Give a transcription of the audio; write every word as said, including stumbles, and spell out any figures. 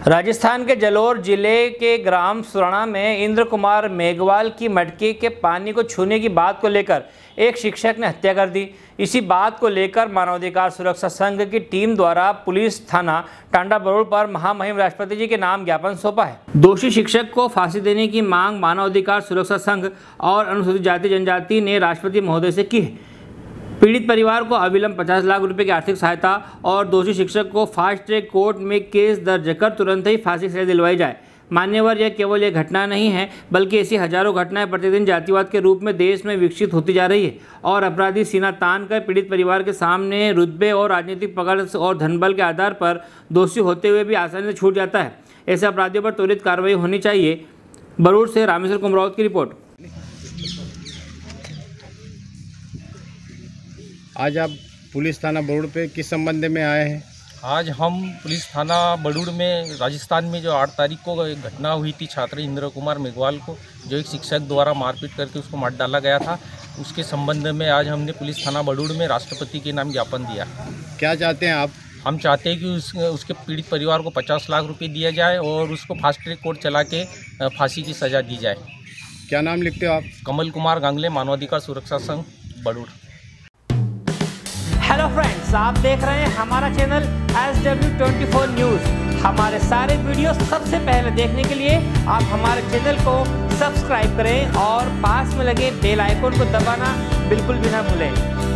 राजस्थान के जलोर जिले के ग्राम सुराणा में इंद्र कुमार मेघवाल की मटके के पानी को छूने की बात को लेकर एक शिक्षक ने हत्या कर दी। इसी बात को लेकर मानवाधिकार सुरक्षा संघ की टीम द्वारा पुलिस थाना टांडा बरूड पर महामहिम राष्ट्रपति जी के नाम ज्ञापन सौंपा है। दोषी शिक्षक को फांसी देने की मांग मानवाधिकार सुरक्षा संघ और अनुसूचित जाति जनजाति ने राष्ट्रपति महोदय से की है। पीड़ित परिवार को अविलंब पचास लाख रुपए की आर्थिक सहायता और दोषी शिक्षक को फास्ट ट्रैक कोर्ट में केस दर्ज कर तुरंत ही फांसी सजा दिलवाई जाए। मान्यवर, यह केवल एक घटना नहीं है बल्कि ऐसी हजारों घटनाएं प्रतिदिन जातिवाद के रूप में देश में विकसित होती जा रही है और अपराधी सीना तान कर पीड़ित परिवार के सामने रुतबे और राजनीतिक पकड़ और धनबल के आधार पर दोषी होते हुए भी आसानी से छूट जाता है। ऐसे अपराधियों पर त्वरित कार्रवाई होनी चाहिए। बरूड से रामेश्वर कुमरावत की रिपोर्ट। आज आप पुलिस थाना बरूड पे किस संबंध में आए हैं? आज हम पुलिस थाना बरूड में राजस्थान में जो आठ तारीख को एक घटना हुई थी छात्र इंद्र कुमार मेघवाल को, जो एक शिक्षक द्वारा मारपीट करके उसको मार डाला गया था, उसके संबंध में आज हमने पुलिस थाना बरूड में राष्ट्रपति के नाम ज्ञापन दिया। क्या चाहते हैं आप? हम चाहते हैं कि उस उसके पीड़ित परिवार को पचास लाख रुपये दिया जाए और उसको फास्ट ट्रैक कोर्ट चला के फांसी की सज़ा दी जाए। क्या नाम लिखते हो आप? कमल कुमार गांगले, मानवाधिकार सुरक्षा संघ बरूड। हेलो फ्रेंड्स, आप देख रहे हैं हमारा channel S W twenty four news. हमारे सारे वीडियो सबसे पहले देखने के लिए आप हमारे चैनल को सब्सक्राइब करें और पास में लगे बेल आइकन को दबाना बिल्कुल भी ना भूलें।